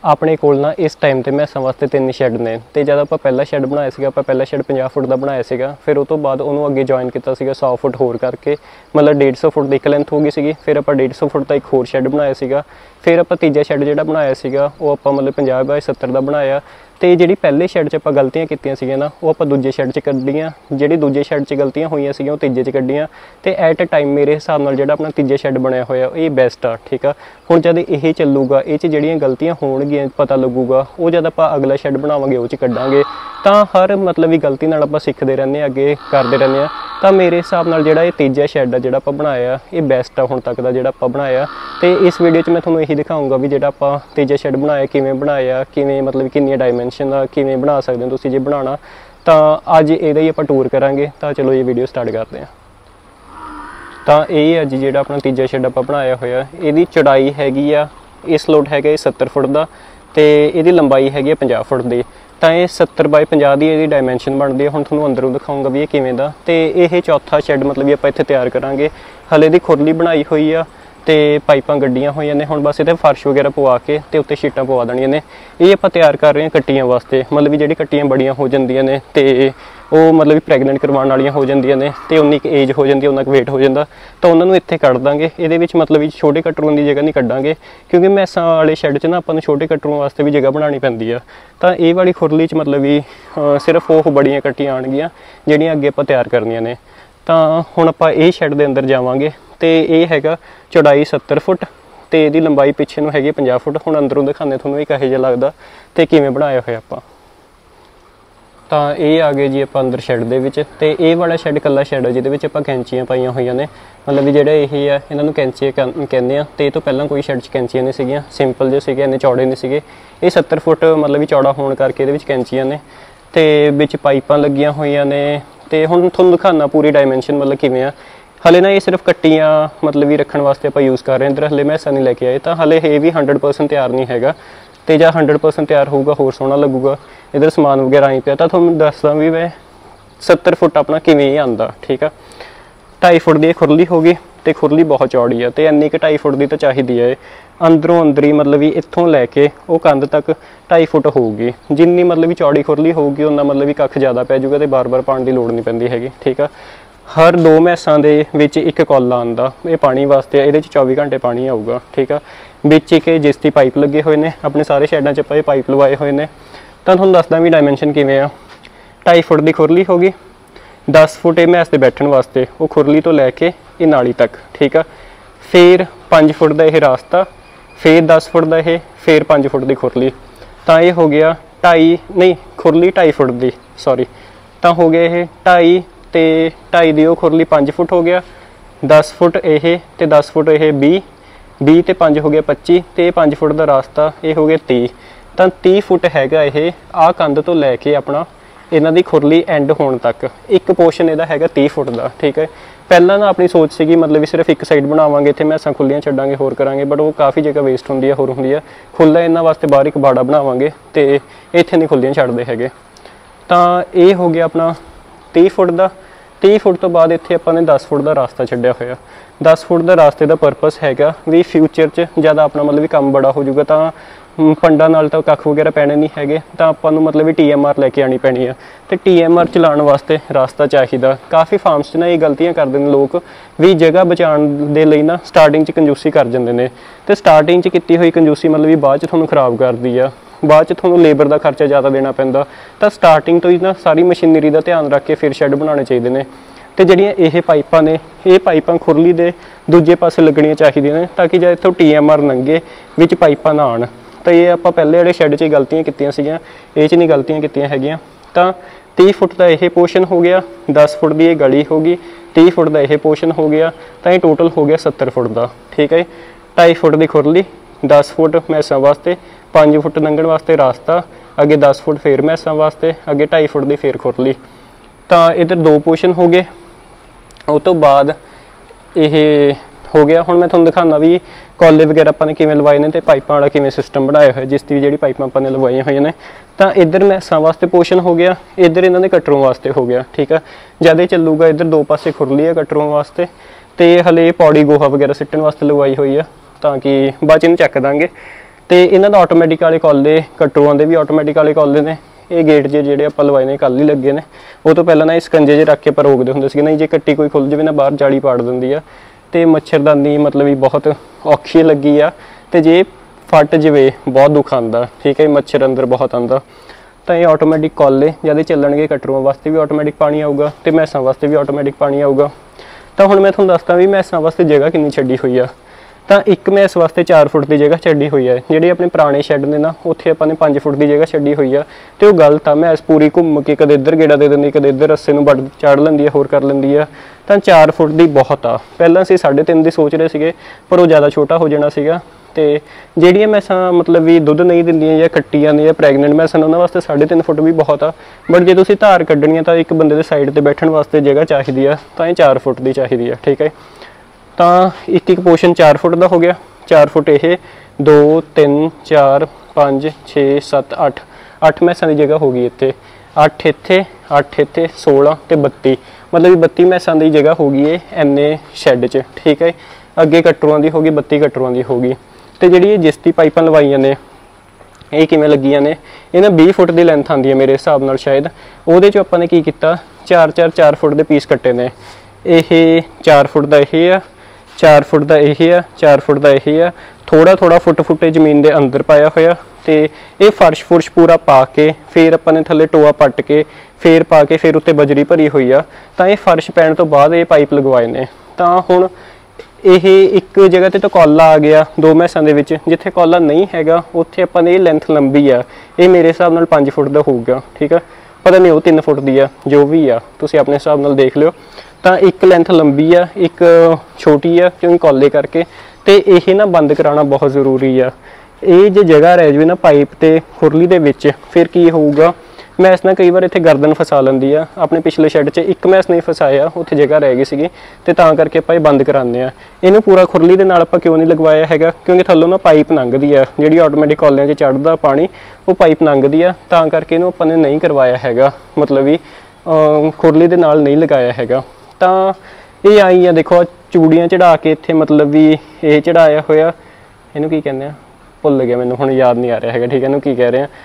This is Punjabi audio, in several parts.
ਆਪਣੇ ਕੋਲ ਨਾ ਇਸ ਟਾਈਮ ਤੇ ਮੈਸਾਂ ਵਾਸਤੇ 3 ਸ਼ੈੱਡ ਨੇ। ਤੇ ਜਦ ਆਪਾਂ ਪਹਿਲਾ ਸ਼ੈੱਡ ਬਣਾਇਆ ਸੀਗਾ, ਆਪਾਂ ਪਹਿਲਾ ਸ਼ੈੱਡ 50 ਫੁੱਟ ਦਾ ਬਣਾਇਆ ਸੀਗਾ। ਫਿਰ ਉਹ ਤੋਂ ਬਾਅਦ ਉਹਨੂੰ ਅੱਗੇ ਜੁਆਇਨ ਕੀਤਾ ਸੀਗਾ 100 ਫੁੱਟ ਹੋਰ ਕਰਕੇ, ਮਤਲਬ 150 ਫੁੱਟ ਦੀ ਇੱਕ ਲੈਂਥ ਹੋ ਗਈ ਸੀਗੀ। ਫਿਰ ਆਪਾਂ 150 ਫੁੱਟ ਦਾ ਇੱਕ ਹੋਰ ਸ਼ੈੱਡ ਬਣਾਇਆ ਸੀਗਾ। ਫਿਰ ਆਪਾਂ ਤੀਜਾ ਸ਼ੈੱਡ ਜਿਹੜਾ ਬਣਾਇਆ ਸੀਗਾ ਉਹ ਆਪਾਂ ਮਤਲਬ 50 ਬਾਏ 70 ਦਾ ਬਣਾਇਆ। ਤੇ ਜਿਹੜੀ ਪਹਿਲੇ ਸ਼ੈੱਡ 'ਚ ਆਪਾਂ ਗਲਤੀਆਂ ਕੀਤੀਆਂ ਸੀਗੀਆਂ ਨਾ, ਉਹ ਆਪਾਂ ਦੂਜੇ ਸ਼ੈੱਡ 'ਚ ਕੱਢੀਆਂ। ਜਿਹੜੀ ਦੂਜੇ ਸ਼ੈੱਡ 'ਚ ਗਲਤੀਆਂ ਹੋਈਆਂ ਸੀਗੀਆਂ ਉਹ ਤੀਜੇ 'ਚ ਕੱਢੀਆਂ। ਤੇ ਐਟ ਅ ਟਾਈਮ ਮੇਰੇ ਹਿਸਾਬ ਨਾਲ ਜਿਹੜਾ ਆਪਣਾ ਤੀਜਾ ਸ਼ੈੱਡ ਬਣਿਆ ਹੋਇਆ ਇਹ ਬੈਸਟ ਆ, ਠੀਕ ਆ। ਹੁਣ ਜਦ ਇਹ ਚੱਲੂਗਾ, ਇਹ 'ਚ ਜਿਹੜੀਆਂ ਗਲਤੀਆਂ ਹੋਣਗੀਆਂ ਪਤਾ ਲੱਗੂਗਾ, ਉਹ ਜਦ ਆਪਾਂ ਅਗਲਾ ਸ਼ੈੱਡ ਬਣਾਵਾਂਗੇ ਉਹ 'ਚ ਕੱਢਾਂਗੇ। ਤਾਂ ਹਰ ਮਤਲਬ ਵੀ ਗਲਤੀ ਨਾਲ ਆਪਾਂ ਸਿੱਖਦੇ ਰਹਿੰਦੇ ਹਾਂ, ਅੱਗੇ ਕਰਦੇ ਰਹਿੰਦੇ ਹਾਂ। ਤਾਂ ਮੇਰੇ ਹਿਸਾਬ ਨਾਲ ਜਿਹੜਾ ਇਹ ਤੀਜਾ ਸ਼ੈੱਡ ਆ ਜਿਹੜਾ ਆਪਾਂ ਬਣਾਇਆ ਇਹ ਬੈਸਟ ਆ ਹੁਣ ਤੱਕ ਦਾ ਜਿਹੜਾ ਆਪਾਂ ਬਣਾਇਆ। ਤੇ ਇਸ ਵੀਡੀਓ 'ਚ ਮੈਂ ਤੁਹਾਨੂੰ ਇਹੀ ਦਿਖਾਊਂਗਾ ਵੀ ਜਿਹੜਾ ਆਪਾਂ ਤੀਜਾ ਸ਼ੈੱਡ ਬਣਾਇਆ ਕਿਵੇਂ ਮਤਲਬ ਕਿੰਨੀਆਂ ਡਾਇਮੈਂਸ਼ਨ ਦਾ ਕਿਵੇਂ ਬਣਾ ਸਕਦੇ ਹੋ ਤੁਸੀਂ ਜੇ ਬਣਾਉਣਾ। ਤਾਂ ਅੱਜ ਇਹਦਾ ਹੀ ਆਪਾਂ ਟੂਰ ਕਰਾਂਗੇ। ਤਾਂ ਚਲੋ ਇਹ ਵੀਡੀਓ ਸਟਾਰਟ ਕਰਦੇ ਹਾਂ। ਤਾਂ ਇਹ ਅੱਜ ਜਿਹੜਾ ਆਪਣਾ ਤੀਜਾ ਸ਼ੈੱਡ ਆਪਾਂ ਬਣਾਇਆ ਹੋਇਆ, ਇਹਦੀ ਚੌੜਾਈ ਹੈਗੀ ਆ, ਇਸ ਲੋਟ ਹੈਗਾ ਇਹ 70 ਫੁੱਟ ਦਾ ਤੇ ਇਹਦੀ ਲੰਬਾਈ ਹੈਗੀ ਆ 50 ਫੁੱਟ ਦੀ। ਤਾਂ ਇਹ 70 ਬਾਈ 50 ਦੀ ਇਹਦੀ ਡਾਇਮੈਂਸ਼ਨ ਬਣਦੀ ਹੈ। ਹੁਣ ਤੁਹਾਨੂੰ ਅੰਦਰੋਂ ਦਿਖਾਊਂਗਾ ਵੀ ਇਹ ਕਿਵੇਂ ਦਾ। ਤੇ ਇਹ ਚੌਥਾ ਸ਼ੈੱਡ ਮਤਲਬ ਵੀ ਆਪਾਂ ਇੱਥੇ ਤਿਆਰ ਕਰਾਂਗੇ। ਹਲੇ ਦੀ ਖੁਰਲੀ ਬਣਾਈ ਹੋਈ ਆ ਤੇ ਪਾਈਪਾਂ ਗੱਡੀਆਂ ਹੋਈਆਂ ਨੇ। ਹੁਣ ਬਸ ਇਹਦੇ ਫਰਸ਼ ਵਗੈਰਾ ਪਵਾ ਕੇ ਤੇ ਉੱਤੇ ਸ਼ੀਟਾਂ ਪਵਾ ਦੇਣੀਆਂ ਨੇ। ਇਹ ਆਪਾਂ ਤਿਆਰ ਕਰ ਰਹੇ ਹਾਂ ਕੱਟੀਆਂ ਵਾਸਤੇ, ਮਤਲਬ ਵੀ ਜਿਹੜੀ ਕੱਟੀਆਂ ਬੜੀਆਂ ਹੋ ਜਾਂਦੀਆਂ ਨੇ ਤੇ ਉਹ ਮਤਲਬ ਵੀ ਪ੍ਰੈਗਨੈਂਟ ਕਰਵਾਉਣ ਵਾਲੀਆਂ ਹੋ ਜਾਂਦੀਆਂ ਨੇ ਤੇ ਉਨੀ ਕੁ ਏਜ ਹੋ ਜਾਂਦੀ, ਉਨਾ ਕੁ ਵੇਟ ਹੋ ਜਾਂਦਾ। ਤਾਂ ਉਹਨਾਂ ਨੂੰ ਇੱਥੇ ਕੱਢ ਦਾਂਗੇ। ਇਹਦੇ ਵਿੱਚ ਮਤਲਬ ਵੀ ਛੋਟੇ ਕਟਰੂਆਂ ਦੀ ਜਗ੍ਹਾ ਨਹੀਂ ਕੱਢਾਂਗੇ, ਕਿਉਂਕਿ ਮੈਸਾਂ ਵਾਲੇ ਸ਼ੈੱਡ 'ਚ ਨਾ ਆਪਾਂ ਨੂੰ ਛੋਟੇ ਕਟਰੂਆਂ ਵਾਸਤੇ ਵੀ ਜਗ੍ਹਾ ਬਣਾਉਣੀ ਪੈਂਦੀ ਆ। ਤਾਂ ਇਹ ਵਾਲੀ ਖੁਰਲੀ 'ਚ ਮਤਲਬ ਵੀ ਸਿਰਫ ਉਹ ਬੜੀਆਂ ਕੱਟੀਆਂ ਆਉਣਗੀਆਂ ਜਿਹੜੀਆਂ ਅੱਗੇ ਆਪਾਂ ਤਿਆਰ ਕਰਨੀਆਂ ਨੇ। ਤਾਂ ਹੁਣ ਆਪਾਂ ਇਹ ਸ਼ੈੱਡ ਦੇ ਅੰਦਰ ਜਾਵਾਂਗੇ। ਤੇ ਇਹ ਹੈਗਾ ਚੌੜਾਈ 70 ਫੁੱਟ ਤੇ ਇਹਦੀ ਲੰਬਾਈ ਪਿੱਛੇ ਨੂੰ ਹੈਗੀ 50 ਫੁੱਟ। ਹੁਣ ਅੰਦਰੋਂ ਦਿਖਾਉਂਦੇ ਤੁਹਾਨੂੰ ਇਹ ਕਿਹੋ ਜਿਹਾ ਲੱਗਦਾ ਤੇ ਕਿਵੇਂ ਬਣਾਇਆ ਹੋਇਆ ਆਪਾਂ। ਤਾਂ ਇਹ ਆ ਗਏ ਜੀ ਆਪਾਂ ਅੰਦਰ ਸ਼ੈੱਡ ਦੇ ਵਿੱਚ। ਤੇ ਇਹ ਵਾਲਾ ਸ਼ੈੱਡ ਇਕੱਲਾ ਸ਼ੈੱਡ ਹੈ ਜਿਹਦੇ ਵਿੱਚ ਆਪਾਂ ਕੈਂਚੀਆਂ ਪਾਈਆਂ ਹੋਈਆਂ ਨੇ। ਮਤਲਬ ਵੀ ਜਿਹੜੇ ਇਹ ਆ ਇਹਨਾਂ ਨੂੰ ਕੈਂਚੀਆਂ ਕਹਿੰਦੇ ਆ। ਤੇ ਇਹ ਤੋਂ ਪਹਿਲਾਂ ਕੋਈ ਸ਼ੈੱਡ 'ਚ ਕੈਂਚੀਆਂ ਨਹੀਂ ਸੀਗੀਆਂ, ਸਿੰਪਲ ਜਿਹੇ ਸੀਗੇ, ਇੰਨੇ ਚੌੜੇ ਨਹੀਂ ਸੀਗੇ। ਇਹ 70 ਫੁੱਟ ਮਤਲਬ ਵੀ ਚੌੜਾ ਹੋਣ ਕਰਕੇ ਇਹਦੇ ਵਿੱਚ ਕੈਂਚੀਆਂ ਨੇ ਤੇ ਵਿੱਚ ਪਾਈਪਾਂ ਲੱਗੀਆਂ ਹੋਈਆਂ ਨੇ। ਤੇ ਹੁਣ ਤੁਹਾਨੂੰ ਦਿਖਾਉਣਾ ਪੂਰੀ ਡਾਇਮੈਂਸ਼ਨ ਮਤਲਬ ਕਿਵੇਂ ਆ। ਹਲੇ ਨਾ ਇਹ ਸਿਰਫ ਕੱਟੀਆਂ ਮਤਲਬ ਵੀ ਰੱਖਣ ਵਾਸਤੇ ਆਪਾਂ ਯੂਜ਼ ਕਰ ਰਹੇ ਹਾਂ। ਇੱਧਰ ਹਲੇ ਮੈਸਾਂ ਨਹੀਂ ਲੈ ਕੇ ਆਏ। ਤਾਂ ਹਲੇ ਇਹ ਵੀ 100% ਤਿਆਰ ਨਹੀਂ ਹੈਗਾ। ਤੇ ਜਾਂ 100% ਤਿਆਰ ਹੋਊਗਾ ਹੋਰ ਸੋਹਣਾ ਲੱਗੂਗਾ। ਇੱਧਰ ਸਮਾਨ ਵਗੈਰਾ ਆਈ ਪਿਆ। ਤਾਂ ਤੁਹਾਨੂੰ ਦੱਸਦਾ ਵੀ ਮੈਂ 70 ਫੁੱਟ ਆਪਣਾ ਕਿਵੇਂ ਆਉਂਦਾ, ਠੀਕ ਆ। 2.5 ਫੁੱਟ ਦੀ ਇਹ ਖੁਰਲੀ ਹੋ ਗਈ ਤੇ ਖੁਰਲੀ ਬਹੁਤ ਚੌੜੀ ਆ ਤੇ ਇੰਨੀ ਕੁ 2.5 ਫੁੱਟ ਦੀ ਤਾਂ ਚਾਹੀਦੀ ਹੈ। ਅੰਦਰੋਂ ਅੰਦਰੀ ਮਤਲਬ ਵੀ ਇੱਥੋਂ ਲੈ ਕੇ ਉਹ ਕੰਧ ਤੱਕ 2.5 ਫੁੱਟ ਹੋਊਗੀ। ਜਿੰਨੀ ਮਤਲਬ ਵੀ ਚੌੜੀ ਖੁਰਲੀ ਹੋਊਗੀ ਉਹਨਾਂ ਮਤਲਬ ਵੀ ਕੱਖ ਜ਼ਿਆਦਾ ਪੈ ਜਾਊਗਾ ਤੇ ਬਾਰ-ਬਾਰ ਪਾਉਣ ਦੀ ਲੋੜ ਨਹੀਂ ਪੈਂਦੀ ਹੈਗੀ, ਠੀਕ ਆ। ਹਰ 2 ਮੈਸਾਂ ਦੇ ਵਿੱਚ ਇੱਕ ਕੌਲਾ ਆਉਂਦਾ ਇਹ ਪਾਣੀ ਵਾਸਤੇ। ਇਹਦੇ 'ਚ 24 ਘੰਟੇ ਪਾਣੀ ਆਊਗਾ, ਠੀਕ ਆ। ਵਿੱਚ ਇੱਕ ਜਿਸ ਦੀ ਪਾਈਪ ਲੱਗੇ ਹੋਏ ਨੇ। ਆਪਣੇ ਸਾਰੇ ਸ਼ੈੱਡਾਂ 'ਚ ਆਪਾਂ ਇਹ ਪਾਈਪ ਲਵਾਏ ਹੋਏ ਨੇ। ਤਾਂ ਤੁਹਾਨੂੰ ਦੱਸਦਾ ਵੀ ਡਾਇਮੈਂਸ਼ਨ ਕਿਵੇਂ ਆ। 2.5 ਫੁੱਟ ਦੀ ਖੁਰਲੀ ਹੋ ਗਈ। 10 ਫੁੱਟ ਇਹ ਮੈਸ ਦੇ ਬੈਠਣ ਵਾਸਤੇ, ਉਹ ਖੁਰਲੀ ਤੋਂ ਲੈ ਕੇ ਇਹ ਨਾਲੀ ਤੱਕ, ਠੀਕ ਆ। ਫਿਰ 5 ਫੁੱਟ ਦਾ ਇਹ ਰਾਸਤਾ, ਫਿਰ 10 ਫੁੱਟ ਦਾ ਇਹ, ਫਿਰ 5 ਫੁੱਟ ਦੀ ਖੁਰਲੀ। ਤਾਂ ਇਹ ਹੋ ਗਿਆ 2.5 ਖੁਰਲੀ 2.5 ਫੁੱਟ ਦੀ, ਸੌਰੀ। ਤਾਂ ਹੋ ਗਿਆ ਇਹ 2.5 ਤੇ 2.5 ਦੀ ਉਹ ਖੁਰਲੀ 5 ਫੁੱਟ ਹੋ ਗਿਆ। 10 ਫੁੱਟ ਇਹ ਤੇ 10 ਫੁੱਟ ਇਹ 20 ਤੇ 5 ਹੋ ਗਿਆ 25 ਤੇ 5 ਫੁੱਟ ਦਾ ਰਾਸਤਾ ਇਹ ਹੋ ਗਿਆ 30। ਤਾਂ 30 ਫੁੱਟ ਹੈਗਾ ਇਹ ਆਹ ਕੰਧ ਤੋਂ ਲੈ ਕੇ ਆਪਣਾ ਇਹਨਾਂ ਦੀ ਖੁਰਲੀ ਐਂਡ ਹੋਣ ਤੱਕ। ਇੱਕ ਪੋਰਸ਼ਨ ਇਹਦਾ ਹੈਗਾ 30 ਫੁੱਟ ਦਾ, ਠੀਕ ਹੈ। ਪਹਿਲਾਂ ਨਾ ਆਪਣੀ ਸੋਚ ਸੀਗੀ ਮਤਲਬ ਵੀ ਸਿਰਫ ਇੱਕ ਸਾਈਡ ਬਣਾਵਾਂਗੇ, ਇੱਥੇ ਮੈਸਾਂ ਖੁੱਲੀਆਂ ਛੱਡਾਂਗੇ, ਹੋਰ ਕਰਾਂਗੇ, ਬਟ ਉਹ ਕਾਫੀ ਜਗ੍ਹਾ ਵੇਸਟ ਹੁੰਦੀ ਆ, ਹੋਰ ਹੁੰਦੀ ਆ। ਖੁੱਲ੍ਹਾ ਇਹਨਾਂ ਵਾਸਤੇ ਬਾਹਰ ਇੱਕ ਬਾੜਾ ਬਣਾਵਾਂਗੇ ਤੇ ਇੱਥੇ ਨਹੀਂ ਖੁੱਲੀਆਂ ਛੱਡਦੇ ਹੈਗੇ। ਤਾਂ ਇਹ ਹੋ ਗਿਆ ਆਪਣਾ 30 ਫੁੱਟ ਦਾ। 30 ਫੁੱਟ ਤੋਂ ਬਾਅਦ ਇੱਥੇ ਆਪਾਂ ਨੇ 10 ਫੁੱਟ ਦਾ ਰਾਸਤਾ ਛੱਡਿਆ ਹੋਇਆ। 10 ਫੁੱਟ ਦਾ ਰਾਸਤੇ ਦਾ ਪਰਪਸ ਹੈਗਾ ਵੀ ਫਿਊਚਰ 'ਚ ਜ਼ਿਆਦਾ ਆਪਣਾ ਮਤਲਬ ਵੀ ਕੰਮ ਬੜਾ ਹੋ ਜਾਊਗਾ ਤਾਂ ਪੰਡਾਂ ਨਾਲ ਤਾਂ ਕੱਖ ਵਗੈਰਾ ਪੈਣੇ ਨਹੀਂ ਹੈਗੇ। ਤਾਂ ਆਪਾਂ ਨੂੰ ਮਤਲਬ ਵੀ TMR ਲੈ ਕੇ ਆਉਣੀ ਪੈਣੀ ਆ। ਤੇ TMR ਚਲਾਉਣ ਵਾਸਤੇ ਰਾਸਤਾ ਚਾਹੀਦਾ। ਕਾਫੀ ਫਾਰਮਸ 'ਚ ਨਾ ਇਹ ਗਲਤੀਆਂ ਕਰਦੇ ਨੇ ਲੋਕ ਵੀ ਜਗ੍ਹਾ ਬਚਾਉਣ ਦੇ ਲਈ ਨਾ ਸਟਾਰਟਿੰਗ 'ਚ ਕੰਜੂਸੀ ਕਰ ਜਾਂਦੇ ਨੇ। ਤੇ ਸਟਾਰਟਿੰਗ 'ਚ ਕੀਤੀ ਹੋਈ ਕੰਜੂਸੀ ਮਤਲਬ ਵੀ ਬਾਅਦ 'ਚ ਤੁਹਾਨੂੰ ਖਰਾਬ ਕਰਦੀ ਆ। ਬਾਅਦ 'ਚ ਤੁਹਾਨੂੰ ਲੇਬਰ ਦਾ ਖਰਚਾ ਜ਼ਿਆਦਾ ਦੇਣਾ ਪੈਂਦਾ। ਤਾਂ ਸਟਾਰਟਿੰਗ ਤੋਂ ਹੀ ਨਾ ਸਾਰੀ ਮਸ਼ੀਨਰੀ ਦਾ ਧਿਆਨ ਰੱਖ ਕੇ ਫਿਰ ਸ਼ੈੱਡ ਬਣਾਉਣੇ ਚਾਹੀਦੇ ਨੇ। ਤੇ ਜਿਹੜੀਆਂ ਇਹ ਪਾਈਪਾਂ ਨੇ, ਇਹ ਪਾਈਪਾਂ ਖੁਰਲੀ ਦੇ ਦੂਜੇ ਪਾਸੇ ਲੱਗਣੀਆਂ ਚਾਹੀਦੀਆਂ ਨੇ ਤਾਂ ਕਿ ਜਦ ਇੱਥੋਂ TMR ਲੰਘੇ ਵਿੱਚ ਪਾਈਪਾਂ ਨਾ ਆਉਣ। ਤਾਂ ਇਹ ਆਪਾਂ ਪਹਿਲੇ ਜਿਹੜੇ ਸ਼ੈੱਡ 'ਚ ਗਲਤੀਆਂ ਕੀਤੀਆਂ ਸੀਗੀਆਂ, ਇਹ 'ਚ ਨਹੀਂ ਗਲਤੀਆਂ ਕੀਤੀਆਂ ਹੈਗੀਆਂ। ਤਾਂ 30 ਫੁੱਟ ਦਾ ਇਹ ਪੋਰਸ਼ਨ ਹੋ ਗਿਆ, 10 ਫੁੱਟ ਦੀ ਇਹ ਗਲੀ ਹੋ ਗਈ, 30 ਫੁੱਟ ਦਾ ਇਹ ਪੋਰਸ਼ਨ ਹੋ ਗਿਆ। ਤਾਂ ਇਹ ਟੋਟਲ ਹੋ ਗਿਆ 70 ਫੁੱਟ ਦਾ, ਠੀਕ ਹੈ। 2.5 ਫੁੱਟ ਦੀ ਖੁਰਲੀ, 10 ਫੁੱਟ ਮੈਸਾਂ ਵਾਸਤੇ, 5 ਫੁੱਟ ਲੰਘਣ ਵਾਸਤੇ ਰਾਸਤਾ, ਅੱਗੇ 10 ਫੁੱਟ ਫੇਰ ਮੈਸਾਂ ਵਾਸਤੇ, ਅੱਗੇ 2.5 ਫੁੱਟ ਦੀ ਫੇਰ ਖੁਰਲੀ। ਤਾਂ ਇੱਧਰ 2 ਪੋਰਸ਼ਨ ਹੋ ਗਏ। ਉਹ ਤੋਂ ਬਾਅਦ ਇਹ ਹੋ ਗਿਆ। ਹੁਣ ਮੈਂ ਤੁਹਾਨੂੰ ਦਿਖਾਉਂਦਾ ਵੀ ਕੋਲੇ ਵਗੈਰਾ ਆਪਾਂ ਨੇ ਕਿਵੇਂ ਲਵਾਏ ਨੇ ਤੇ ਪਾਈਪਾਂ ਵਾਲਾ ਕਿਵੇਂ ਸਿਸਟਮ ਬਣਾਇਆ ਹੋਇਆ, ਜਿਸ ਦੀ ਜਿਹੜੀ ਪਾਈਪਾਂ ਆਪਾਂ ਨੇ ਲਵਾਈਆਂ ਹੋਈਆਂ ਨੇ। ਤਾਂ ਇੱਧਰ ਮੈਸਾਂ ਵਾਸਤੇ ਪੋਰਸ਼ਨ ਹੋ ਗਿਆ, ਇੱਧਰ ਇਹਨਾਂ ਦੇ ਕਟਰੋਂ ਵਾਸਤੇ ਹੋ ਗਿਆ, ਠੀਕ ਆ। ਜਦ ਇਹ ਚੱਲੂਗਾ ਇੱਧਰ 2 ਪਾਸੇ ਖੁਰਲੀ ਆ ਕਟਰੋਂ ਵਾਸਤੇ ਤੇ ਹਲੇ ਪੌੜੀ ਗੋਹਾ ਵਗੈਰਾ ਸਿੱਟਣ ਵਾਸਤੇ ਲਵਾਈ ਹੋਈ ਆ ਤਾਂ ਕਿ ਬਾਅਦ 'ਚ ਇਹਨੂੰ ਚੱਕ ਦਾਂਗੇ। ਤੇ ਇਹਨਾਂ ਦਾ ਆਟੋਮੈਟਿਕ ਵਾਲੇ ਕੋਲੇ, ਕਟਰੂਆਂ ਦੇ ਵੀ ਆਟੋਮੈਟਿਕ ਵਾਲੇ ਕੋਲੇ ਨੇ। ਇਹ ਗੇਟ ਜਿਹੜੇ ਆਪਾਂ ਲਵਾਏ ਨੇ ਕੱਲ੍ਹ ਹੀ ਲੱਗੇ ਨੇ। ਉਹ ਤੋਂ ਪਹਿਲਾਂ ਨਾ ਇਸ ਸਕੰਜੇ 'ਚ ਰੱਖ ਕੇ ਆਪਾਂ ਰੋਕਦੇ ਹੁੰਦੇ ਸੀ, ਨਹੀਂ ਜੇ ਕੱਟੀ ਕੋਈ ਖੁੱਲ ਜਾਵੇ ਨਾ ਬਾਹਰ ਜਾਲੀ ਪਾੜ ਦਿੰਦੀ ਆ। ਤੇ ਮੱਛਰਦਾਨੀ ਮਤਲਬ ਵੀ ਬਹੁਤ ਔਖੀ ਲੱਗੀ ਆ, ਤੇ ਜੇ ਫਟ ਜਾਵੇ ਬਹੁਤ ਦੁੱਖ ਆਉਂਦਾ, ਠੀਕ ਹੈ। ਮੱਛਰ ਅੰਦਰ ਬਹੁਤ ਆਉਂਦਾ। ਤਾਂ ਇਹ ਆਟੋਮੈਟਿਕ ਕੋਲੇ ਜਦ ਚੱਲਣਗੇ, ਕਟਰੂਆਂ ਵਾਸਤੇ ਵੀ ਆਟੋਮੈਟਿਕ ਪਾਣੀ ਆਊਗਾ ਤੇ ਮੈਸਾਂ ਵਾਸਤੇ ਵੀ ਆਟੋਮੈਟਿਕ ਪਾਣੀ ਆਊਗਾ। ਤਾਂ ਹੁਣ ਮੈਂ ਤੁਹਾਨੂੰ ਦੱਸਦਾ ਵੀ ਮੈਸਾਂ ਵਾਸਤੇ ਜਗ੍ਹਾ ਕਿੰਨੀ ਛੱਡੀ ਹੋਈ ਆ। ਤਾਂ ਇੱਕ ਮੈਸ ਵਾਸਤੇ 4 ਫੁੱਟ ਦੀ ਜਗ੍ਹਾ ਛੱਡੀ ਹੋਈ ਹੈ। ਜਿਹੜੇ ਆਪਣੇ ਪੁਰਾਣੇ ਸ਼ੈੱਡ ਨੇ ਨਾ, ਉੱਥੇ ਆਪਾਂ ਨੇ 5 ਫੁੱਟ ਦੀ ਜਗ੍ਹਾ ਛੱਡੀ ਹੋਈ ਆ। ਤੇ ਉਹ ਗਲਤ ਆ। ਮੈਸ ਪੂਰੀ ਘੁੰਮ ਕੇ ਕਦੇ ਇੱਧਰ ਗੇੜਾ ਦੇ ਦਿੰਦੀ, ਕਦੇ ਇੱਧਰ ਰੱਸੇ ਨੂੰ ਵੱਢ ਚਾੜ ਲੈਂਦੀ ਆ, ਹੋਰ ਕਰ ਲੈਂਦੀ ਆ। ਤਾਂ 4 ਫੁੱਟ ਦੀ ਬਹੁਤ ਆ। ਪਹਿਲਾਂ ਅਸੀਂ 3.5 ਦੀ ਸੋਚ ਰਹੇ ਸੀਗੇ, ਪਰ ਉਹ ਜ਼ਿਆਦਾ ਛੋਟਾ ਹੋ ਜਾਣਾ ਸੀਗਾ। ਤੇ ਜਿਹੜੀਆਂ ਮੈਸਾਂ ਮਤਲਬ ਵੀ ਦੁੱਧ ਨਹੀਂ ਦਿੰਦੀਆਂ ਜਾਂ ਕੱਟੀ ਜਾਂਦੀਆਂ ਜਾਂ ਪ੍ਰੈਗਨੈਂਟ ਮੈਸਾਂ, ਉਹਨਾਂ ਵਾਸਤੇ 3.5 ਫੁੱਟ ਵੀ ਬਹੁਤ ਆ। ਬਟ ਜੇ ਤੁਸੀਂ ਧਾਰ ਕੱਢਣੀ ਆ ਤਾਂ ਇੱਕ ਬੰਦੇ ਦੇ ਸਾਈਡ ਤੇ ਬੈਠਣ ਵਾਸਤੇ ਜਗ੍ਹਾ ਚਾਹੀਦੀ ਆ, ਤਾਂ ਇਹ 4 ਫੁੱਟ ਦੀ ਚਾਹੀਦੀ ਆ, ਠੀਕ ਹੈ। ਤਾਂ ਇੱਕ ਪੋਰਸ਼ਨ 4 ਫੁੱਟ ਦਾ ਹੋ ਗਿਆ। 4 ਫੁੱਟ ਇਹ 2 3 4 5 6 7 8 8 ਮੈਸਾਂ ਦੀ ਜਗ੍ਹਾ ਹੋ ਗਈ ਇੱਥੇ। 8 ਇੱਥੇ 8 ਇੱਥੇ 16 ਤੇ 32, ਮਤਲਬ ਵੀ 32 ਮੈਸਾਂ ਦੀ ਜਗ੍ਹਾ ਹੋ ਗਈ ਇਹ ਇੰਨੇ ਸ਼ੈੱਡ 'ਚ, ਠੀਕ ਹੈ। ਅੱਗੇ ਕਟਰੂਆਂ ਦੀ ਹੋ ਗਈ, 32 ਕਟਰੂਆਂ ਦੀ ਹੋ ਗਈ। ਤੇ ਜਿਹੜੀ ਇਹ ਜਿਸ ਦੀ ਪਾਈਪਾਂ ਲਵਾਈਆਂ ਨੇ, ਇਹ ਕਿਵੇਂ ਲੱਗੀਆਂ ਨੇ, ਇਹ ਨਾ 20 ਫੁੱਟ ਦੀ ਲੈਂਥ ਆਉਂਦੀ ਹੈ ਮੇਰੇ ਹਿਸਾਬ ਨਾਲ ਸ਼ਾਇਦ। ਉਹਦੇ 'ਚ ਆਪਾਂ ਨੇ ਕੀ ਕੀਤਾ, 4 ਫੁੱਟ ਦੇ ਪੀਸ ਕੱਟੇ ਨੇ। ਇਹ 4 ਫੁੱਟ ਦਾ ਇਹ ਆ, 4 ਫੁੱਟ ਦਾ ਇਹ ਆ, 4 ਫੁੱਟ ਦਾ ਇਹ ਆ। ਥੋੜਾ ਫੁੱਟ ਜ਼ਮੀਨ ਦੇ ਅੰਦਰ ਪਾਇਆ ਹੋਇਆ। ਤੇ ਇਹ ਫਰਸ਼ ਪੂਰਾ ਪਾ ਕੇ ਫਿਰ ਆਪਾਂ ਨੇ ਥੱਲੇ ਟੋਆ ਪੱਟ ਕੇ ਫਿਰ ਪਾ ਕੇ ਫਿਰ ਉੱਤੇ ਬਜਰੀ ਭਰੀ ਹੋਈ ਆ। ਤਾਂ ਇਹ ਫਰਸ਼ ਪੈਣ ਤੋਂ ਬਾਅਦ ਇਹ ਪਾਈਪ ਲਗਵਾਏ ਨੇ। ਤਾਂ ਹੁਣ ਇਹ ਇੱਕ ਜਗ੍ਹਾ ਤੇ ਤਾਂ ਕੋਲਾ ਆ ਗਿਆ 2 ਮੈਸਾਂ ਦੇ ਵਿੱਚ। ਜਿੱਥੇ ਕੋਲਾ ਨਹੀਂ ਹੈਗਾ ਉੱਥੇ ਆਪਾਂ ਨੇ ਇਹ ਲੈਂਥ ਲੰਬੀ ਆ। ਇਹ ਮੇਰੇ ਹਿਸਾਬ ਨਾਲ 5 ਫੁੱਟ ਦਾ ਹੋਊਗਾ, ਠੀਕ ਆ। ਪਤਾ ਨਹੀਂ ਉਹ 3 ਫੁੱਟ ਦੀ ਆ, ਜੋ ਵੀ ਆ ਤੁਸੀਂ ਆਪਣੇ ਹਿਸਾਬ ਨਾਲ ਦੇਖ ਲਿਓ। ਤਾਂ ਇੱਕ ਲੈਂਥ ਲੰਬੀ ਆ, ਇੱਕ ਛੋਟੀ ਆ, ਕਿਉਂਕਿ ਕੋਲੇ ਕਰਕੇ। ਤੇ ਇਹ ਨਾ ਬੰਦ ਕਰਾਉਣਾ ਬਹੁਤ ਜ਼ਰੂਰੀ ਆ। ਇਹ ਜੇ ਜਗ੍ਹਾ ਰਹਿ ਜਾਵੇ ਨਾ ਪਾਈਪ ਤੇ ਖੁਰਲੀ ਦੇ ਵਿੱਚ, ਫਿਰ ਕੀ ਹੋਊਗਾ, ਮੈਸ ਨਾ ਕਈ ਵਾਰ ਇੱਥੇ ਗਰਦਨ ਫਸਾ ਲੈਂਦੀ ਆ। ਆਪਣੇ ਪਿਛਲੇ ਸ਼ੈੱਡ 'ਚ ਇੱਕ ਮੈਸ ਨਹੀਂ ਫਸਾਇਆ, ਉੱਥੇ ਜਗ੍ਹਾ ਰਹਿ ਗਈ ਸੀਗੀ, ਤੇ ਤਾਂ ਕਰਕੇ ਆਪਾਂ ਇਹ ਬੰਦ ਕਰਾਉਂਦੇ ਆ। ਇਹਨੂੰ ਪੂਰਾ ਖੁਰਲੀ ਦੇ ਨਾਲ ਆਪਾਂ ਕਿਉਂ ਨਹੀਂ ਲਗਵਾਇਆ ਹੈਗਾ, ਕਿਉਂਕਿ ਥੱਲੋਂ ਨਾ ਪਾਈਪ ਲੰਘਦੀ ਆ, ਜਿਹੜੀ ਆਟੋਮੈਟਿਕ ਕੋਲਿਆਂ 'ਚ ਚੜ੍ਹਦਾ ਪਾਣੀ, ਉਹ ਪਾਈਪ ਲੰਘਦੀ ਆ। ਤਾਂ ਕਰਕੇ ਇਹਨੂੰ ਆਪਾਂ ਨੇ ਨਹੀਂ ਕਰਵਾਇਆ ਹੈਗਾ, ਮਤਲਬ ਵੀ ਖੁਰਲੀ ਦੇ ਨਾਲ ਨਹੀਂ ਲਗਾਇਆ ਹੈਗਾ। ਤਾਂ ਇਹ ਆਈ ਆ, ਦੇਖੋ ਚੂੜੀਆਂ ਚੜਾ ਕੇ ਇੱਥੇ, ਮਤਲਬ ਵੀ ਇਹ ਚੜਾਇਆ ਹੋਇਆ। ਇਹਨੂੰ ਕੀ ਕਹਿੰਦੇ ਆ, ਭੁੱਲ ਗਿਆ ਮੈਨੂੰ, ਹੁਣ ਯਾਦ ਨਹੀਂ ਆ ਰਿਹਾ ਹੈਗਾ, ਠੀਕ ਹੈ। ਇਹਨੂੰ ਕੀ ਕਹਿ ਰਹੇ ਆ,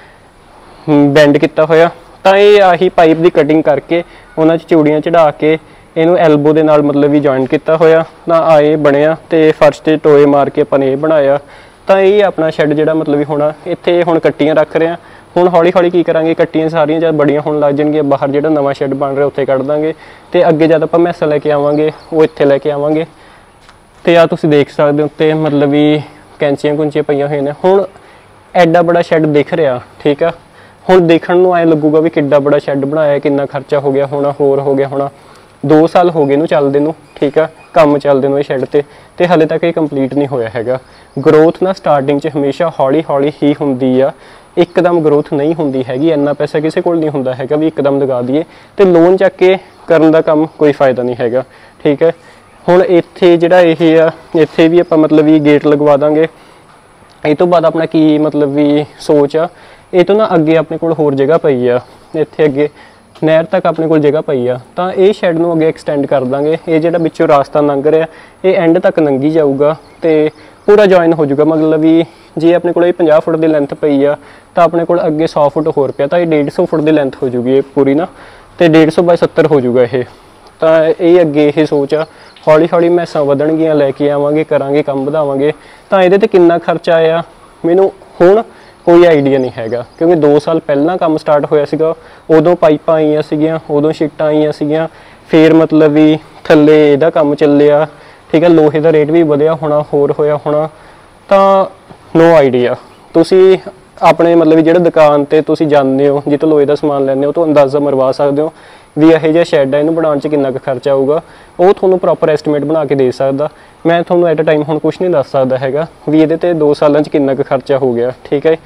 ਬੈਂਡ ਕੀਤਾ ਹੋਇਆ। ਤਾਂ ਇਹ ਆਹੀ ਪਾਈਪ ਦੀ ਕਟਿੰਗ ਕਰਕੇ ਉਹਨਾਂ 'ਚ ਚੂੜੀਆਂ ਚੜਾ ਕੇ ਇਹਨੂੰ ਐਲਬੋ ਦੇ ਨਾਲ ਮਤਲਬ ਵੀ ਜੁਆਇੰਟ ਕੀਤਾ ਹੋਇਆ। ਤਾਂ ਆਏ ਬਣਿਆ ਤੇ ਫਰਸ਼ ਤੇ ਟੋਏ ਮਾਰ ਕੇ ਆਪਾਂ ਨੇ ਇਹ ਬਣਾਇਆ। ਤਾਂ ਇਹ ਆਪਣਾ ਸ਼ੈੱਡ ਜਿਹੜਾ ਮਤਲਬ ਵੀ ਹੋਣਾ, ਇੱਥੇ ਹੁਣ ਕੱਟੀਆਂ ਰੱਖ ਰਹੇ ਆ। ਹੁਣ ਹੌਲੀ ਕੀ ਕਰਾਂਗੇ, ਕੱਟੀਆਂ ਸਾਰੀਆਂ ਜਦ ਬੜੀਆਂ ਹੋਣ ਲੱਗ ਜਾਣਗੀਆਂ, ਬਾਹਰ ਜਿਹੜਾ ਨਵਾਂ ਸ਼ੈੱਡ ਬਣ ਰਿਹਾ ਉੱਥੇ ਕੱਢ ਦਾਂਗੇ। ਤੇ ਅੱਗੇ ਜਦ ਆਪਾਂ ਮੈਸਾਂ ਲੈ ਕੇ ਆਵਾਂਗੇ ਉਹ ਇੱਥੇ ਲੈ ਕੇ ਆਵਾਂਗੇ। ਤੇ ਆ ਤੁਸੀਂ ਦੇਖ ਸਕਦੇ ਹੋ ਉੱਤੇ ਮਤਲਬ ਵੀ ਕੈਂਚੀਆਂ ਕੁੰਚੀਆਂ ਪਈਆਂ ਹੋਈਆਂ ਨੇ। ਹੁਣ ਐਡਾ ਬੜਾ ਸ਼ੈੱਡ ਦਿਖ ਰਿਹਾ, ਠੀਕ ਆ। ਹੁਣ ਦੇਖਣ ਨੂੰ ਐਂ ਲੱਗੂਗਾ ਵੀ ਕਿੱਡਾ ਬੜਾ ਸ਼ੈੱਡ ਬਣਾਇਆ, ਕਿੰਨਾ ਖਰਚਾ ਹੋ ਗਿਆ ਹੋਣਾ, ਹੋਰ ਹੋ ਗਿਆ ਹੋਣਾ। 2 ਸਾਲ ਹੋ ਗਏ ਇਹਨੂੰ ਚੱਲਦੇ ਨੂੰ, ਠੀਕ ਆ, ਕੰਮ ਚੱਲਦੇ ਨੂੰ ਇਹ ਸ਼ੈੱਡ ਤੇ ਹਾਲੇ ਤੱਕ ਇਹ ਕੰਪਲੀਟ ਨਹੀਂ ਹੋਇਆ ਹੈਗਾ। ਗਰੋਥ ਨਾ ਸਟਾਰਟਿੰਗ 'ਚ ਹਮੇਸ਼ਾ ਹੌਲੀ ਹੀ ਹੁੰਦੀ ਆ, ਇੱਕਦਮ ਗਰੋਥ ਨਹੀਂ ਹੁੰਦੀ ਹੈਗੀ। ਇੰਨਾ ਪੈਸਾ ਕਿਸੇ ਕੋਲ ਨਹੀਂ ਹੁੰਦਾ ਹੈਗਾ ਵੀ ਇੱਕਦਮ ਲਗਾ ਦਈਏ ਤੇ ਲੋਨ ਚੱਕ ਕੇ ਕਰਨ ਦਾ ਕੰਮ ਕੋਈ ਫਾਇਦਾ ਨਹੀਂ ਹੈਗਾ, ਠੀਕ ਹੈ। ਹੁਣ ਇੱਥੇ ਜਿਹੜਾ ਇਹ ਆ, ਇੱਥੇ ਵੀ ਆਪਾਂ ਮਤਲਬ ਵੀ ਗੇਟ ਲਗਵਾ ਦਾਂਗੇ। ਇਹ ਤੋਂ ਬਾਅਦ ਆਪਣਾ ਕੀ ਮਤਲਬ ਵੀ ਸੋਚ ਆ, ਇਹ ਤੋਂ ਨਾ ਅੱਗੇ ਆਪਣੇ ਕੋਲ ਹੋਰ ਜਗ੍ਹਾ ਪਈ ਆ, ਇੱਥੇ ਅੱਗੇ ਨਹਿਰ ਤੱਕ ਆਪਣੇ ਕੋਲ ਜਗ੍ਹਾ ਪਈ ਆ। ਤਾਂ ਇਹ ਸ਼ੈੱਡ ਨੂੰ ਅੱਗੇ ਐਕਸਟੈਂਡ ਕਰ ਦਾਂਗੇ। ਇਹ ਜਿਹੜਾ ਵਿੱਚੋਂ ਰਾਸਤਾ ਲੰਘ ਰਿਹਾ ਇਹ ਐਂਡ ਤੱਕ ਲੰਘੀ ਜਾਊਗਾ ਤੇ ਪੂਰਾ ਜੁਆਇਨ ਹੋ ਜਾਊਗਾ। ਮਤਲਬ ਵੀ ਜੇ ਆਪਣੇ ਕੋਲ ਇਹ 50 ਫੁੱਟ ਦੀ ਲੈਂਥ ਪਈ ਆ ਤਾਂ ਆਪਣੇ ਕੋਲ ਅੱਗੇ 100 ਫੁੱਟ ਹੋਰ ਪਿਆ, ਤਾਂ ਇਹ 150 ਫੁੱਟ ਦੀ ਲੈਂਥ ਹੋ ਜੂਗੀ ਇਹ ਪੂਰੀ ਨਾ, ਤੇ 150 ਬਾਈ 70 ਹੋ ਜਾਊਗਾ ਇਹ। ਤਾਂ ਇਹ ਅੱਗੇ ਇਹ ਸੋਚ ਆ, ਹੌਲੀ ਮੈਸਾਂ ਵਧਣਗੀਆਂ, ਲੈ ਕੇ ਆਵਾਂਗੇ, ਕਰਾਂਗੇ, ਕੰਮ ਵਧਾਵਾਂਗੇ। ਤਾਂ ਇਹਦੇ ਤੇ ਕਿੰਨਾ ਖਰਚਾ ਆਇਆ ਮੈਨੂੰ ਹੁਣ ਕੋਈ ਆਈਡੀਆ ਨਹੀਂ ਹੈਗਾ, ਕਿਉਂਕਿ 2 ਸਾਲ ਪਹਿਲਾਂ ਕੰਮ ਸਟਾਰਟ ਹੋਇਆ ਸੀਗਾ। ਉਦੋਂ ਪਾਈਪਾਂ ਆਈਆਂ ਸੀਗੀਆਂ, ਉਦੋਂ ਸ਼ੀਟਾਂ ਆਈਆਂ ਸੀਗੀਆਂ, ਫਿਰ ਮਤਲਬ ਵੀ ਥੱਲੇ ਇਹਦਾ ਕੰਮ ਚੱਲਿਆ, ਠੀਕ ਹੈ। ਲੋਹੇ ਦਾ ਰੇਟ ਵੀ ਵਧਿਆ ਹੋਣਾ, ਹੋਰ ਹੋਇਆ ਹੋਣਾ। ਤਾਂ ਨੋ ਆਈਡੀਆ। ਤੁਸੀਂ ਆਪਣੇ ਮਤਲਬ ਵੀ ਜਿਹੜੇ ਦੁਕਾਨ ਤੇ ਤੁਸੀਂ ਜਾਂਦੇ ਹੋ, ਜਿੱਥੇ ਲੋਹੇ ਦਾ ਸਮਾਨ ਲੈਂਦੇ ਹੋ, ਤੋਂ ਅੰਦਾਜ਼ਾ ਮਰਵਾ ਸਕਦੇ ਹੋ ਵੀ ਇਹੋ ਜਿਹਾ ਸ਼ੈੱਡ ਹੈ, ਇਹਨੂੰ ਬਣਾਉਣ 'ਚ ਕਿੰਨਾ ਕੁ ਖਰਚਾ ਆਊਗਾ। ਉਹ ਤੁਹਾਨੂੰ ਪ੍ਰੋਪਰ ਐਸਟੀਮੇਟ ਬਣਾ ਕੇ ਦੇ ਸਕਦਾ। ਮੈਂ ਤੁਹਾਨੂੰ ਐਟ ਅ ਟਾਈਮ ਹੁਣ ਕੁਝ ਨਹੀਂ ਦੱਸ ਸਕਦਾ ਹੈਗਾ ਵੀ ਇਹਦੇ ਤੇ 2 ਸਾਲਾਂ 'ਚ ਕਿੰਨਾ ਕੁ ਖਰਚਾ ਹੋ ਗਿਆ, ਠੀਕ ਹੈ।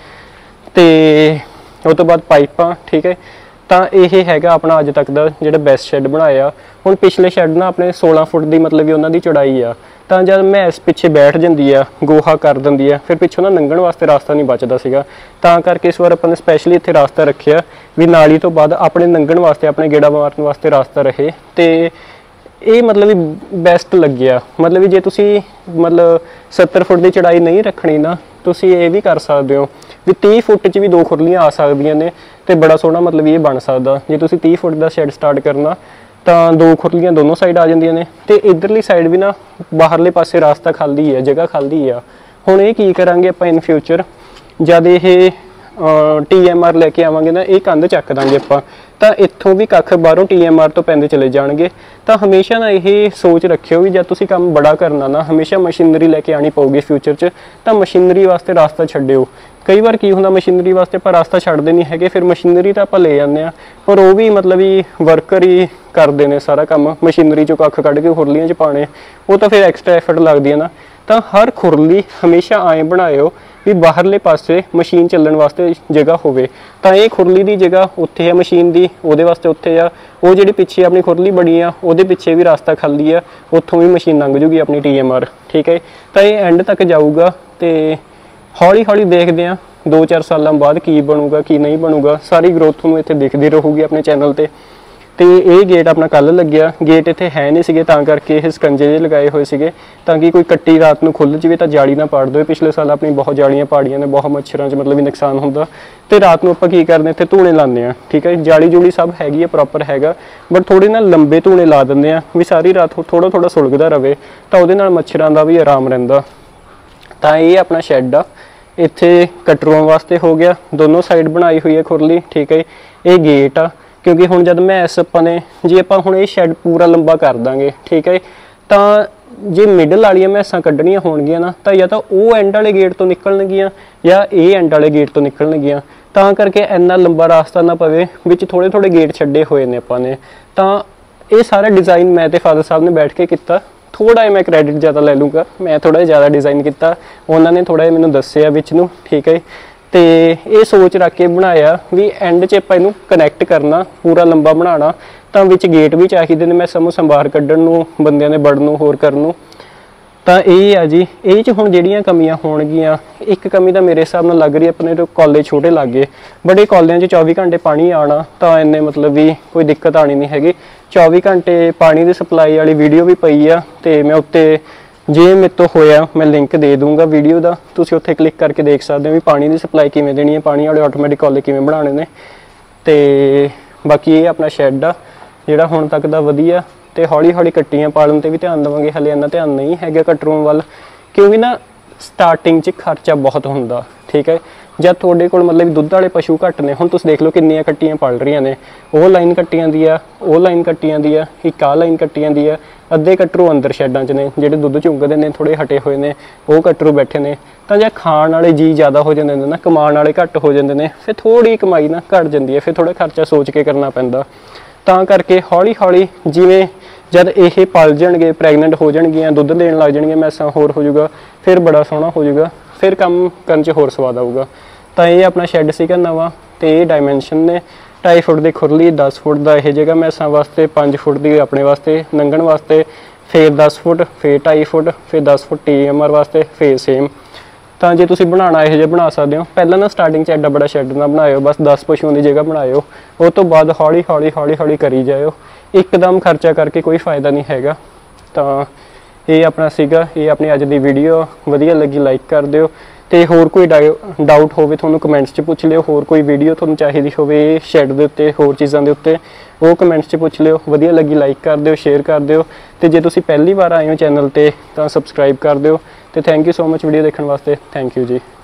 ਤੇ ਉਹ ਤੋਂ ਬਾਅਦ ਪਾਈਪਾਂ, ਠੀਕ ਹੈ। ਤਾਂ ਇਹ ਹੈਗਾ ਆਪਣਾ ਅੱਜ ਤੱਕ ਦਾ ਜਿਹੜਾ ਬੈਸਟ ਸ਼ੈੱਡ ਬਣਾਇਆ। ਹੁਣ ਪਿਛਲੇ ਸ਼ੈੱਡ ਨਾ ਆਪਣੇ 16 ਫੁੱਟ ਦੀ ਮਤਲਬ ਵੀ ਉਹਨਾਂ ਦੀ ਚੌੜਾਈ ਆ। ਤਾਂ ਜਦ ਮੈਸ ਪਿੱਛੇ ਬੈਠ ਜਾਂਦੀ ਆ, ਗੋਹਾ ਕਰ ਦਿੰਦੀ ਆ, ਫਿਰ ਪਿੱਛੋਂ ਨਾ ਲੰਘਣ ਵਾਸਤੇ ਰਾਸਤਾ ਨਹੀਂ ਬਚਦਾ ਸੀਗਾ। ਤਾਂ ਕਰਕੇ ਇਸ ਵਾਰ ਆਪਾਂ ਨੇ ਸਪੈਸ਼ਲੀ ਇੱਥੇ ਰਾਸਤਾ ਰੱਖਿਆ ਵੀ ਨਾਲੀ ਤੋਂ ਬਾਅਦ ਆਪਣੇ ਲੰਘਣ ਵਾਸਤੇ, ਆਪਣੇ ਗੇੜਾ ਮਾਰਨ ਵਾਸਤੇ ਰਾਸਤਾ ਰਹੇ। ਤੇ ਇਹ ਮਤਲਬ ਵੀ ਬੈਸਟ ਲੱਗਿਆ। ਮਤਲਬ ਵੀ ਜੇ ਤੁਸੀਂ ਮਤਲਬ 70 ਫੁੱਟ ਦੀ ਚੜਾਈ ਨਹੀਂ ਰੱਖਣੀ ਨਾ, ਤੁਸੀਂ ਇਹ ਵੀ ਕਰ ਸਕਦੇ ਹੋ ਵੀ 30 ਫੁੱਟ 'ਚ ਵੀ 2 ਖੁਰਲੀਆਂ ਆ ਸਕਦੀਆਂ ਨੇ ਤੇ ਬੜਾ ਸੋਹਣਾ ਮਤਲਬ ਇਹ ਬਣ ਸਕਦਾ। ਜੇ ਤੁਸੀਂ 30 ਫੁੱਟ ਦਾ ਸ਼ੈੱਡ ਸਟਾਰਟ ਕਰਨਾ ਤਾਂ 2 ਖੁਰਲੀਆਂ ਦੋਨੋਂ ਸਾਈਡ ਆ ਜਾਂਦੀਆਂ ਨੇ ਤੇ ਇਧਰਲੀ ਸਾਈਡ ਵੀ ਨਾ ਬਾਹਰਲੇ ਪਾਸੇ ਰਾਸਤਾ ਖਾਲੀ ਹੈ, ਜਗ੍ਹਾ ਖਾਲੀ ਆ। ਹੁਣ ਇਹ ਕੀ ਕਰਾਂਗੇ ਆਪਾਂ ਇਨ ਫਿਊਚਰ, ਜਦ ਇਹ TMR ਲੈ ਕੇ ਆਵਾਂਗੇ ਨਾ, ਇਹ ਕੰਧ ਚੱਕ ਦਾਂਗੇ ਆਪਾਂ, ਤਾਂ ਇੱਥੋਂ ਵੀ ਕੱਖ ਬਾਹਰੋਂ TMR ਤੋਂ ਪੈਂਦੇ ਚਲੇ ਜਾਣਗੇ। ਤਾਂ ਹਮੇਸ਼ਾ ਨਾ ਇਹ ਸੋਚ ਰੱਖਿਓ ਵੀ ਜਦ ਤੁਸੀਂ ਕੰਮ ਬੜਾ ਕਰਨਾ ਨਾ, ਹਮੇਸ਼ਾ ਮਸ਼ੀਨਰੀ ਲੈ ਕੇ ਆਣੀ ਪਊਗੀ ਫਿਊਚਰ 'ਚ, ਤਾਂ ਮਸ਼ੀਨਰੀ ਵਾਸਤੇ ਰਾਸਤਾ ਛੱਡਿਓ। ਕਈ ਵਾਰ ਕੀ ਹੁੰਦਾ, ਮਸ਼ੀਨਰੀ ਵਾਸਤੇ ਆਪਾਂ ਰਾਸਤਾ ਛੱਡਦੇ ਨਹੀਂ ਹੈਗੇ, ਫਿਰ ਮਸ਼ੀਨਰੀ ਤਾਂ ਆਪਾਂ ਲੈ ਜਾਂਦੇ ਆ, ਪਰ ਉਹ ਵੀ ਮਤਲਬ ਵੀ ਵਰਕਰ ਹੀ ਕਰਦੇ ਨੇ ਸਾਰਾ ਕੰਮ। ਮਸ਼ੀਨਰੀ 'ਚੋਂ ਕੱਖ ਕੱਢ ਕੇ ਖੁਰਲੀਆਂ 'ਚ ਪਾਣੇ, ਉਹ ਤਾਂ ਫਿਰ ਐਕਸਟਰਾ ਐਫਰਟ ਲੱਗਦੀ ਹੈ ਨਾ। ਤਾਂ ਹਰ ਖੁਰਲੀ ਹਮੇਸ਼ਾ ਐਂ ਬਣਾਇਓ ਵੀ ਬਾਹਰਲੇ ਪਾਸੇ ਮਸ਼ੀਨ ਚੱਲਣ ਵਾਸਤੇ ਜਗ੍ਹਾ ਹੋਵੇ। ਤਾਂ ਇਹ ਖੁਰਲੀ ਦੀ ਜਗ੍ਹਾ ਉੱਥੇ ਆ, ਮਸ਼ੀਨ ਦੀ ਉਹਦੇ ਵਾਸਤੇ ਉੱਥੇ ਆ, ਉਹ ਜਿਹੜੀ ਪਿੱਛੇ ਆਪਣੀ ਖੁਰਲੀ ਬਣੀ ਆ ਉਹਦੇ ਪਿੱਛੇ ਵੀ ਰਾਸਤਾ ਖਾਲੀ ਆ, ਉੱਥੋਂ ਵੀ ਮਸ਼ੀਨ ਲੰਘ ਜੂਗੀ ਆਪਣੀ TMR, ਠੀਕ ਹੈ। ਤਾਂ ਇਹ ਐਂਡ ਤੱਕ ਜਾਊਗਾ ਤੇ ਹੌਲੀ ਹੌਲੀ ਦੇਖਦੇ ਆ 2-4 ਸਾਲਾਂ ਬਾਅਦ ਕੀ ਬਣੂਗਾ ਕੀ ਨਹੀਂ ਬਣੂਗਾ। ਸਾਰੀ ਗਰੋਥ ਤੁਹਾਨੂੰ ਇੱਥੇ ਦਿਖਦੀ ਰਹੂਗੀ ਆਪਣੇ ਚੈਨਲ ਤੇ। ਤੇ ਇਹ ਗੇਟ ਆਪਣਾ ਕੱਲ ਲੱਗਿਆ, ਗੇਟ ਇੱਥੇ ਹੈ ਨਹੀਂ ਸੀਗੇ ਤਾਂ ਕਰਕੇ ਇਹ ਸਕੰਜੇ ਜਿਹੇ ਲਗਾਏ ਹੋਏ ਸੀਗੇ ਤਾਂ ਕਿ ਕੋਈ ਕੱਟੀ ਰਾਤ ਨੂੰ ਖੁੱਲ੍ਹ ਜਾਵੇ ਤਾਂ ਜਾਲੀ ਨਾ ਪਾੜ ਦੇਵੇ। ਪਿਛਲੇ ਸਾਲ ਆਪਣੀ ਬਹੁਤ ਜਾਲੀਆਂ ਪਾੜੀਆਂ ਨੇ, ਬਹੁਤ ਮੱਛਰਾਂ 'ਚ ਮਤਲਬ ਵੀ ਨੁਕਸਾਨ ਹੁੰਦਾ। ਤੇ ਰਾਤ ਨੂੰ ਆਪਾਂ ਕੀ ਕਰਦੇ ਇੱਥੇ ਧੂਣੇ ਲਾਉਂਦੇ ਆ, ਠੀਕ ਹੈ। ਜਾਲੀ ਜੂਲੀ ਸਭ ਹੈਗੀ ਹੈ, ਪ੍ਰੋਪਰ ਹੈਗਾ, ਬਟ ਥੋੜੇ ਨਾ ਲੰਬੇ ਧੂਣੇ ਲਾ ਦਿੰਦੇ ਆ ਵੀ ਸਾਰੀ ਰਾਤ ਥੋੜਾ ਥੋੜਾ ਸੁਲਗਦਾ ਰਵੇ, ਤਾਂ ਉਹਦੇ ਨਾਲ ਮੱਛਰਾਂ ਦਾ ਵੀ ਆਰਾਮ ਰਹਿੰਦਾ। ਤਾਂ ਇਹ ਆਪਣਾ ਸ਼ੈੱਡ ਆ, ਇੱਥੇ ਕਟਰੂਆਂ ਵਾਸਤੇ ਹੋ ਗਿਆ, ਦੋਨੋਂ ਸਾਈਡ ਬਣਾਈ ਹੋਈ ਹੈ ਖੁਰਲੀ, ਠੀਕ ਹੈ। ਇਹ ਗੇਟ ਆ, ਕਿਉਂਕਿ ਹੁਣ ਜਦ ਮੈਸ ਆਪਾਂ ਨੇ, ਜੇ ਆਪਾਂ ਹੁਣ ਇਹ ਸ਼ੈੱਡ ਪੂਰਾ ਲੰਬਾ ਕਰ ਦਾਂਗੇ, ਠੀਕ ਹੈ, ਤਾਂ ਜੇ ਮਿਡਲ ਵਾਲੀਆਂ ਮੈਸਾਂ ਕੱਢਣੀਆਂ ਹੋਣਗੀਆਂ ਨਾ, ਤਾਂ ਜਾਂ ਤਾਂ ਉਹ ਐਂਡ ਵਾਲੇ ਗੇਟ ਤੋਂ ਨਿਕਲਣਗੀਆਂ ਜਾਂ ਇਹ ਐਂਡ ਵਾਲੇ ਗੇਟ ਤੋਂ ਨਿਕਲਣਗੀਆਂ। ਤਾਂ ਕਰਕੇ ਇੰਨਾ ਲੰਬਾ ਰਾਸਤਾ ਨਾ ਪਵੇ, ਵਿੱਚ ਥੋੜੇ ਥੋੜੇ ਗੇਟ ਛੱਡੇ ਹੋਏ ਨੇ ਆਪਾਂ ਨੇ। ਤਾਂ ਇਹ ਸਾਰਾ ਡਿਜ਼ਾਈਨ ਮੈਂ ਤੇ ਫਾਦਰ ਸਾਹਿਬ ਨੇ ਬੈਠ ਕੇ ਕੀਤਾ। ਥੋੜਾ ਜਿਹਾ ਮੈਂ ਕ੍ਰੈਡਿਟ ਜ਼ਿਆਦਾ ਲੈ ਲੂੰਗਾ, ਮੈਂ ਥੋੜਾ ਜਿਹਾ ਜ਼ਿਆਦਾ ਡਿਜ਼ਾਈਨ ਕੀਤਾ, ਉਹਨਾਂ ਨੇ ਥੋੜਾ ਜਿਹਾ ਮੈਨੂੰ ਦੱਸਿਆ ਵਿੱਚ ਨੂੰ, ਠੀਕ ਹੈ। ਤੇ ਇਹ ਸੋਚ ਰੱਖ ਕੇ ਬਣਾਇਆ ਵੀ ਐਂਡ 'ਚ ਆਪਾਂ ਇਹਨੂੰ ਕਨੈਕਟ ਕਰਨਾ, ਪੂਰਾ ਲੰਬਾ ਬਣਾਉਣਾ, ਤਾਂ ਵਿੱਚ ਗੇਟ ਵੀ ਚਾਹੀਦੇ ਨੇ ਮੈਂ ਬਾਹਰ ਕੱਢਣ ਨੂੰ, ਬੰਦਿਆਂ ਦੇ ਵੜਨ ਨੂੰ, ਹੋਰ ਕਰਨ ਨੂੰ। ਤਾਂ ਇਹ ਆ ਜੀ, ਇਹ 'ਚ ਹੁਣ ਜਿਹੜੀਆਂ ਕਮੀਆਂ ਹੋਣਗੀਆਂ, ਇੱਕ ਕਮੀ ਤਾਂ ਮੇਰੇ ਹਿਸਾਬ ਨਾਲ ਲੱਗ ਰਹੀ ਆਪਣੇ ਤੋਂ ਕਾਲਜ ਛੋਟੇ ਲੱਗ ਗਏ, ਬੜੇ ਕਾਲਜਾਂ 'ਚ 24 ਘੰਟੇ ਪਾਣੀ ਆਉਣਾ, ਤਾਂ ਇੰਨੇ ਮਤਲਬ ਵੀ ਕੋਈ ਦਿੱਕਤ ਆਣੀ ਨਹੀਂ ਹੈਗੀ। 24 ਘੰਟੇ ਪਾਣੀ ਦੀ ਸਪਲਾਈ ਵਾਲੀ ਵੀਡੀਓ ਵੀ ਪਈ ਆ, ਤੇ ਮੈਂ ਉੱਤੇ ਜੇ ਮੇਰੇ ਤੋਂ ਹੋਇਆ ਮੈਂ ਲਿੰਕ ਦੇ ਦੂੰਗਾ ਵੀਡੀਓ ਦਾ, ਤੁਸੀਂ ਉੱਥੇ ਕਲਿੱਕ ਕਰਕੇ ਦੇਖ ਸਕਦੇ ਹੋ ਵੀ ਪਾਣੀ ਦੀ ਸਪਲਾਈ ਕਿਵੇਂ ਦੇਣੀ ਹੈ, ਪਾਣੀ ਵਾਲੇ ਆਟੋਮੈਟਿਕ ਕਾਲੇ ਕਿਵੇਂ ਬਣਾਉਣੇ ਨੇ। ਤੇ ਬਾਕੀ ਇਹ ਆਪਣਾ ਸ਼ੈੱਡ ਆ ਜਿਹੜਾ ਹੁਣ ਤੱਕ ਦਾ ਵਧੀਆ, ਤੇ ਹੌਲੀ ਹੌਲੀ ਕੱਟੀਆਂ ਪਾਲਣ ਤੇ ਵੀ ਧਿਆਨ ਦੇਵਾਂਗੇ। ਹਲੇ ਇੰਨਾ ਧਿਆਨ ਨਹੀਂ ਹੈਗਾ ਕਟਰੂਮ ਵੱਲ, ਕਿਉਂਕਿ ਨਾ ਸਟਾਰਟਿੰਗ 'ਚ ਖਰਚਾ ਬਹੁਤ ਹੁੰਦਾ, ਠੀਕ ਹੈ। ਜਦ ਤੁਹਾਡੇ ਕੋਲ ਮਤਲਬ ਦੁੱਧ ਵਾਲੇ ਪਸ਼ੂ ਘੱਟ ਨੇ, ਹੁਣ ਤੁਸੀਂ ਦੇਖ ਲਓ ਕਿੰਨੀਆਂ ਕੱਟੀਆਂ ਪਲ ਰਹੀਆਂ ਨੇ, ਉਹ ਲਾਈਨ ਕੱਟੀਆਂ ਦੀ ਆ, ਉਹ ਲਾਈਨ ਕੱਟੀਆਂ ਦੀ ਆ, ਇੱਕ ਆਹ ਲਾਈਨ ਕੱਟੀਆਂ ਦੀ ਆ। ਅੱਧੇ ਕਟਰੂ ਅੰਦਰ ਸ਼ੈੱਡਾਂ 'ਚ ਨੇ, ਜਿਹੜੇ ਦੁੱਧ ਚੁੰਗਦੇ ਨੇ ਥੋੜੇ ਹਟੇ ਹੋਏ ਨੇ, ਉਹ ਕਟਰੂ ਬੈਠੇ ਨੇ। ਤਾਂ ਜੇ ਖਾਣ ਵਾਲੇ ਜੀ ਜ਼ਿਆਦਾ ਹੋ ਜਾਂਦੇ ਨੇ ਨਾ, ਕਮਾਉਣ ਵਾਲੇ ਘੱਟ ਹੋ ਜਾਂਦੇ ਨੇ, ਫਿਰ ਥੋੜੀ ਕਮਾਈ ਨਾ ਘੱਟ ਜਾਂਦੀ ਹੈ, ਫਿਰ ਥੋੜਾ ਖਰਚਾ ਸੋਚ ਕੇ ਕਰਨਾ ਪੈਂਦਾ। ਤਾਂ ਕਰਕੇ ਹੌਲੀ ਹੌਲੀ ਜਿਵੇਂ ਜਦ ਇਹ ਪਲ ਜਾਣਗੇ, ਪ੍ਰੈਗਨੈਂਟ ਹੋ ਜਾਣਗੀਆਂ, ਦੁੱਧ ਦੇਣ ਲੱਗ ਜਾਣਗੀਆਂ ਮੈਸਾਂ, ਹੋਰ ਹੋ ਜਾਊਗਾ, ਫਿਰ ਬੜਾ ਸੋਹਣਾ ਹੋ ਜਾਊਗਾ, ਫਿਰ ਕੰਮ ਕਰਨ 'ਚ ਹੋਰ ਸਵਾਦ ਆਊਗਾ। ਤਾਂ ਇਹ ਆਪਣਾ ਸ਼ੈੱਡ ਸੀਗਾ ਨਵਾਂ, ਤੇ ਇਹ ਡਾਇਮੈਂਸ਼ਨ ਨੇ 2.5 ਫੁੱਟ ਦੀ ਖੁਰਲੀ, 10 ਫੁੱਟ ਦਾ ਇਹ ਜਗ੍ਹਾ ਮੈਸਾਂ ਵਾਸਤੇ, 5 ਫੁੱਟ ਦੀ ਆਪਣੇ ਵਾਸਤੇ ਲੰਘਣ ਵਾਸਤੇ, ਫਿਰ 10 ਫੁੱਟ, ਫਿਰ 2.5 ਫੁੱਟ, ਫਿਰ 10 ਫੁੱਟ TMR ਵਾਸਤੇ, ਫਿਰ ਸੇਮ। ਤਾਂ ਜੇ ਤੁਸੀਂ ਬਣਾਉਣਾ ਇਹੋ ਜਿਹਾ ਬਣਾ ਸਕਦੇ ਹੋ। ਪਹਿਲਾਂ ਨਾ ਸਟਾਰਟਿੰਗ 'ਚ ਐਡਾ ਬੜਾ ਸ਼ੈੱਡ ਨਾ ਬਣਾਇਓ, ਬਸ 10 ਪਸ਼ੂਆਂ ਦੀ ਜਗ੍ਹਾ ਬਣਾਇਓ, ਉਹ ਤੋਂ ਬਾਅਦ ਹੌਲੀ ਹੌਲੀ ਹੌਲੀ ਹੌਲੀ ਕਰੀ ਜਾਇਓ। ਇੱਕਦਮ ਖਰਚਾ ਕਰਕੇ ਕੋਈ ਫਾਇਦਾ ਨਹੀਂ ਹੈਗਾ। ਤਾਂ ਇਹ ਆਪਣਾ ਸੀਗਾ, ਇਹ ਆਪਣੀ ਅੱਜ ਦੀ ਵੀਡੀਓ ਵਧੀਆ ਲੱਗੀ ਲਾਈਕ ਕਰ ਦਿਓ, ਤੇ ਹੋਰ ਕੋਈ ਡਾਊਟ ਹੋਵੇ ਤੁਹਾਨੂੰ ਕਮੈਂਟਸ 'ਚ ਪੁੱਛ ਲਿਓ। ਹੋਰ ਕੋਈ ਵੀਡੀਓ ਤੁਹਾਨੂੰ ਚਾਹੀਦੀ ਹੋਵੇ ਸ਼ੈੱਡ ਦੇ ਉੱਤੇ, ਹੋਰ ਚੀਜ਼ਾਂ ਦੇ ਉੱਤੇ, ਉਹ ਕਮੈਂਟਸ 'ਚ ਪੁੱਛ ਲਿਓ। ਵਧੀਆ ਲੱਗੀ ਲਾਈਕ ਕਰ ਦਿਓ, ਸ਼ੇਅਰ ਕਰ ਦਿਓ, ਤੇ ਜੇ ਤੁਸੀਂ ਪਹਿਲੀ ਵਾਰ ਆਏ ਹੋ ਚੈਨਲ ਤੇ ਤਾਂ ਸਬਸਕ੍ਰਾਈਬ ਕਰ ਦਿਓ। ਤੇ thank you so much video ਦੇਖਣ ਵਾਸਤੇ। ਥੈਂਕ ਯੂ ਜੀ।